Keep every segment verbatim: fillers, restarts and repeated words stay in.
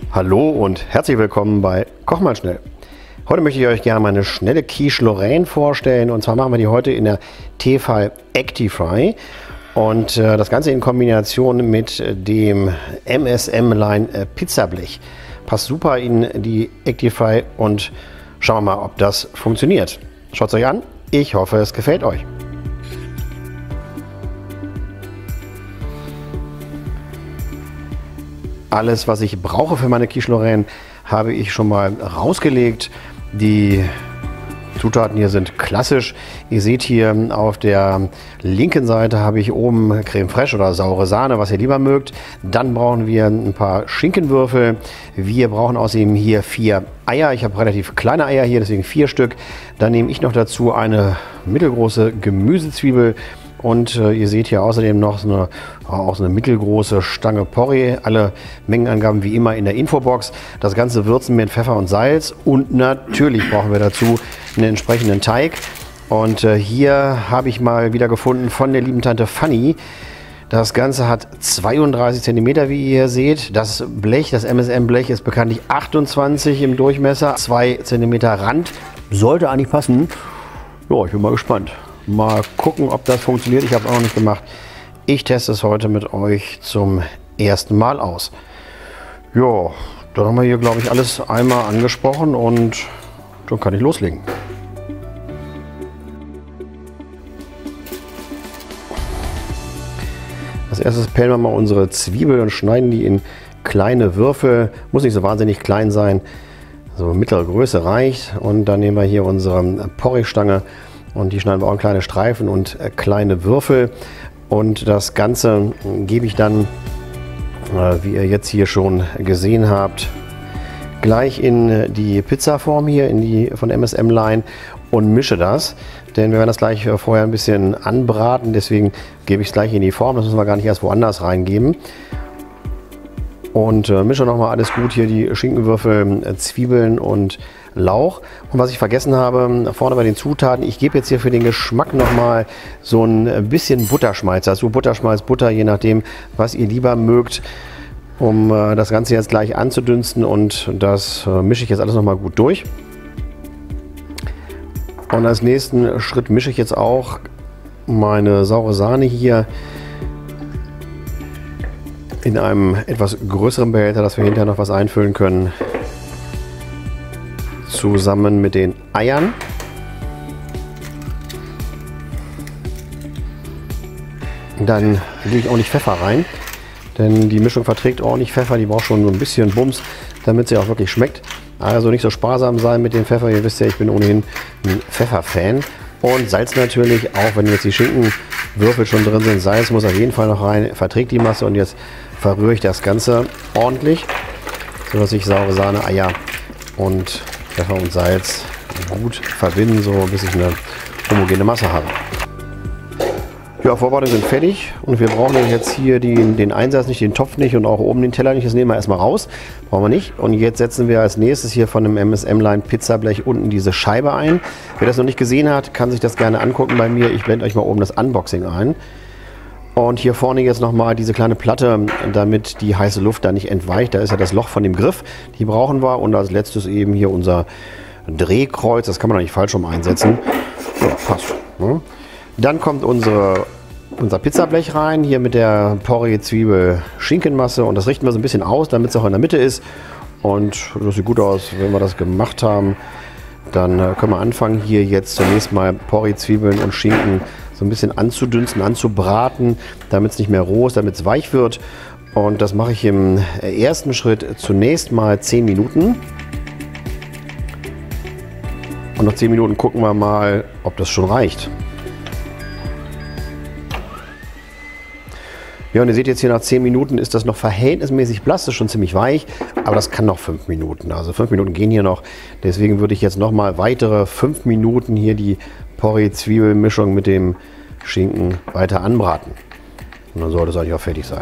Hallo und herzlich willkommen bei Koch mal schnell. Heute möchte ich euch gerne meine schnelle Quiche Lorraine vorstellen, und zwar machen wir die heute in der Tefal Actifry und äh, das Ganze in Kombination mit dem M S M-Line äh, Pizzablech. Passt super in die Actifry und schauen wir mal, ob das funktioniert. Schaut es euch an, ich hoffe, es gefällt euch. Alles, was ich brauche für meine Quiche Lorraine, habe ich schon mal rausgelegt. Die Zutaten hier sind klassisch. Ihr seht hier auf der linken Seite habe ich oben Creme Fraiche oder saure Sahne, was ihr lieber mögt. Dann brauchen wir ein paar Schinkenwürfel. Wir brauchen außerdem hier vier Eier. Ich habe relativ kleine Eier hier, deswegen vier Stück. Dann nehme ich noch dazu eine mittelgroße Gemüsezwiebel. Und äh, ihr seht hier außerdem noch so eine, auch so eine mittelgroße Stange Porree. Alle Mengenangaben wie immer in der Infobox. Das Ganze würzen mit Pfeffer und Salz. Und natürlich brauchen wir dazu einen entsprechenden Teig. Und äh, hier habe ich mal wieder gefunden von der lieben Tante Fanny. Das Ganze hat zweiunddreißig Zentimeter, wie ihr hier seht. Das Blech, das M S M-Blech, ist bekanntlich achtundzwanzig im Durchmesser. zwei Zentimeter Rand. Sollte eigentlich passen. Ja, ich bin mal gespannt. Mal gucken, ob das funktioniert. Ich habe es auch noch nicht gemacht. Ich teste es heute mit euch zum ersten Mal aus. Ja, dann haben wir hier, glaube ich, alles einmal angesprochen und dann kann ich loslegen. Als erstes pellen wir mal unsere Zwiebel und schneiden die in kleine Würfel. Muss nicht so wahnsinnig klein sein. So mittlere Größe reicht. Und dann nehmen wir hier unsere Porree-Stange. Und die schneiden wir auch in kleine Streifen und äh, kleine Würfel. Und das Ganze gebe ich dann, äh, wie ihr jetzt hier schon gesehen habt, gleich in die Pizzaform hier, in die von M S M-Line, und mische das. Denn wir werden das gleich äh, vorher ein bisschen anbraten. Deswegen gebe ich es gleich in die Form. Das müssen wir gar nicht erst woanders reingeben. Und äh, mische nochmal alles gut hier, die Schinkenwürfel, äh, Zwiebeln und Lauch. Und was ich vergessen habe, vorne bei den Zutaten, ich gebe jetzt hier für den Geschmack nochmal so ein bisschen Butterschmalz dazu. Butterschmalz, Butter, je nachdem, was ihr lieber mögt, um äh, das Ganze jetzt gleich anzudünsten. Und das äh, mische ich jetzt alles nochmal gut durch. Und als nächsten Schritt mische ich jetzt auch meine saure Sahne hier in einem etwas größeren Behälter, dass wir hinterher noch was einfüllen können, zusammen mit den Eiern. Dann lege ich ordentlich Pfeffer rein, denn die Mischung verträgt ordentlich Pfeffer. Die braucht schon so ein bisschen Bums, damit sie auch wirklich schmeckt. Also nicht so sparsam sein mit dem Pfeffer. Ihr wisst ja, ich bin ohnehin ein Pfefferfan. Und Salz natürlich, auch wenn jetzt die Schinkenwürfel schon drin sind. Salz muss auf jeden Fall noch rein, verträgt die Masse. Und jetzt verrühre ich das Ganze ordentlich, sodass ich saure Sahne, Eier und Pfeffer und Salz gut verbinden, so bis ich eine homogene Masse habe. Ja, Vorbereitungen sind fertig und wir brauchen jetzt hier den, den Einsatz nicht, den Topf nicht und auch oben den Teller nicht. Das nehmen wir erstmal raus, brauchen wir nicht. Und jetzt setzen wir als nächstes hier von dem M S M-Line Pizzablech unten diese Scheibe ein. Wer das noch nicht gesehen hat, kann sich das gerne angucken bei mir. Ich blende euch mal oben das Unboxing ein. Und hier vorne jetzt nochmal diese kleine Platte, damit die heiße Luft da nicht entweicht. Da ist ja das Loch von dem Griff, die brauchen wir. Und als letztes eben hier unser Drehkreuz. Das kann man nicht falsch rum einsetzen. Ja, passt. Dann kommt unsere, unser Pizzablech rein, hier mit der Porree-Zwiebel-Schinkenmasse. Und das richten wir so ein bisschen aus, damit es auch in der Mitte ist. Und das sieht gut aus, wenn wir das gemacht haben. Dann können wir anfangen, hier jetzt zunächst mal Porree-Zwiebeln und Schinken so ein bisschen anzudünsten, anzubraten, damit es nicht mehr roh ist, damit es weich wird. Und das mache ich im ersten Schritt zunächst mal zehn Minuten. Und nach zehn Minuten gucken wir mal, ob das schon reicht. Ja, und ihr seht jetzt hier nach zehn Minuten ist das noch verhältnismäßig blass, das ist schon ziemlich weich, aber das kann noch fünf Minuten. Also fünf Minuten gehen hier noch. Deswegen würde ich jetzt noch mal weitere fünf Minuten hier die Porree-Zwiebelmischung mit dem Schinken weiter anbraten. Und dann sollte es eigentlich auch fertig sein.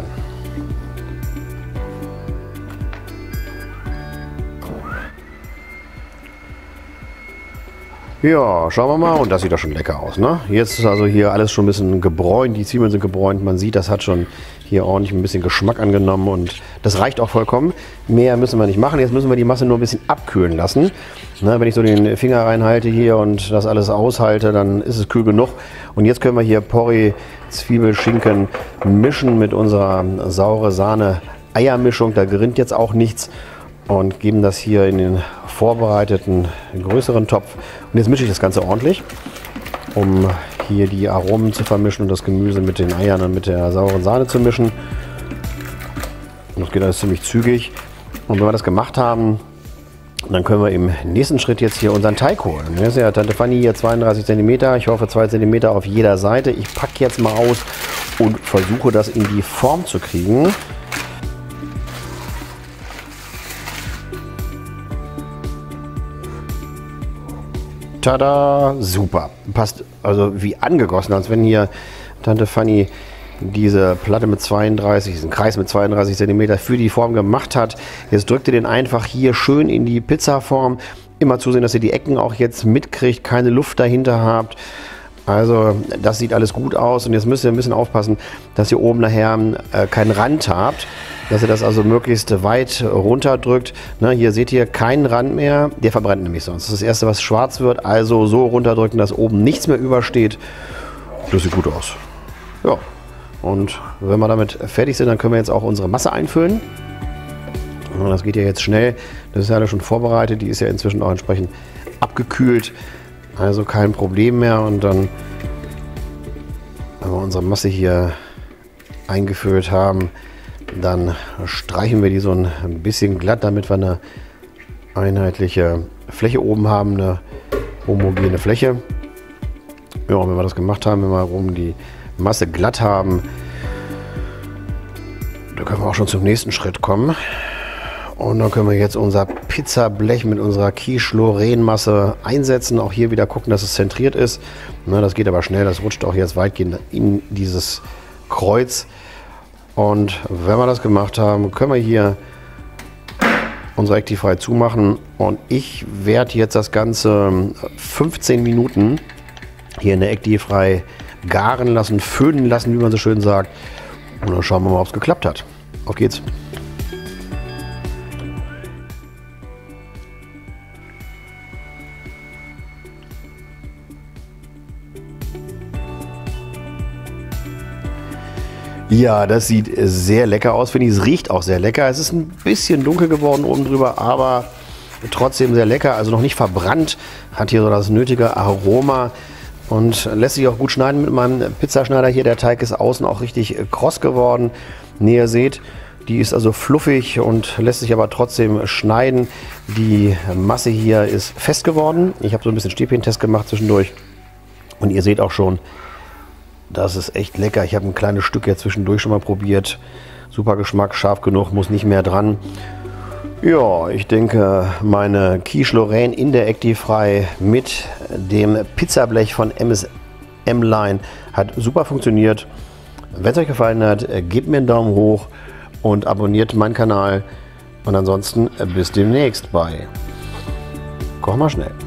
Ja, schauen wir mal. Und das sieht doch schon lecker aus, ne? Jetzt ist also hier alles schon ein bisschen gebräunt. Die Zwiebeln sind gebräunt. Man sieht, das hat schon hier ordentlich ein bisschen Geschmack angenommen. Und das reicht auch vollkommen. Mehr müssen wir nicht machen. Jetzt müssen wir die Masse nur ein bisschen abkühlen lassen. Ne, wenn ich so den Finger reinhalte hier und das alles aushalte, dann ist es kühl genug. Und jetzt können wir hier Porree, Zwiebel, Schinken mischen mit unserer saure Sahne Eiermischung. Da gerinnt jetzt auch nichts. Und geben das hier in den vorbereiteten größeren Topf. Und jetzt mische ich das Ganze ordentlich, um hier die Aromen zu vermischen und das Gemüse mit den Eiern und mit der sauren Sahne zu mischen. Und das geht alles ziemlich zügig. Und wenn wir das gemacht haben, dann können wir im nächsten Schritt jetzt hier unseren Teig holen. Das ist ja Tante Fanny hier zweiunddreißig Zentimeter. Ich hoffe zwei Zentimeter auf jeder Seite. Ich packe jetzt mal aus und versuche das in die Form zu kriegen. Tada, super. Passt also wie angegossen, als wenn hier Tante Fanny diese Platte mit zweiunddreißig, diesen Kreis mit zweiunddreißig Zentimeter für die Form gemacht hat. Jetzt drückt ihr den einfach hier schön in die Pizzaform. Immer zusehen, dass ihr die Ecken auch jetzt mitkriegt, keine Luft dahinter habt. Also das sieht alles gut aus und jetzt müsst ihr ein bisschen aufpassen, dass ihr oben nachher äh, keinen Rand habt. Dass ihr das also möglichst weit runterdrückt. Ne, hier seht ihr keinen Rand mehr, der verbrennt nämlich sonst. Das ist das erste, was schwarz wird. Also so runterdrücken, dass oben nichts mehr übersteht. Das sieht gut aus. Ja, und wenn wir damit fertig sind, dann können wir jetzt auch unsere Masse einfüllen. Und das geht ja jetzt schnell. Das ist ja alles schon vorbereitet. Die ist ja inzwischen auch entsprechend abgekühlt. Also kein Problem mehr. Und dann, wenn wir unsere Masse hier eingefüllt haben, dann streichen wir die so ein bisschen glatt, damit wir eine einheitliche Fläche oben haben, eine homogene Fläche. Ja, und wenn wir das gemacht haben, wenn wir oben die Masse glatt haben, dann können wir auch schon zum nächsten Schritt kommen. Und dann können wir jetzt unser Pizzablech mit unserer Quiche-Lorraine-Masse einsetzen. Auch hier wieder gucken, dass es zentriert ist. Na, das geht aber schnell, das rutscht auch jetzt weitgehend in dieses Kreuz. Und wenn wir das gemacht haben, können wir hier unsere Actifry zumachen. Und ich werde jetzt das Ganze fünfzehn Minuten hier in der Actifry garen lassen, föhnen lassen, wie man so schön sagt. Und dann schauen wir mal, ob es geklappt hat. Auf geht's! Ja, das sieht sehr lecker aus, finde ich. Es riecht auch sehr lecker. Es ist ein bisschen dunkel geworden oben drüber, aber trotzdem sehr lecker. Also noch nicht verbrannt, hat hier so das nötige Aroma und lässt sich auch gut schneiden mit meinem Pizzaschneider hier. Der Teig ist außen auch richtig kross geworden. Wie ihr seht, die ist also fluffig und lässt sich aber trotzdem schneiden. Die Masse hier ist fest geworden. Ich habe so ein bisschen Stäbchentest gemacht zwischendurch und ihr seht auch schon, das ist echt lecker. Ich habe ein kleines Stück jetzt zwischendurch schon mal probiert. Super Geschmack, scharf genug, muss nicht mehr dran. Ja, ich denke, meine Quiche Lorraine in der Actifry mit dem Pizzablech von M S M Line hat super funktioniert. Wenn es euch gefallen hat, gebt mir einen Daumen hoch und abonniert meinen Kanal. Und ansonsten bis demnächst bei Koch mal schnell.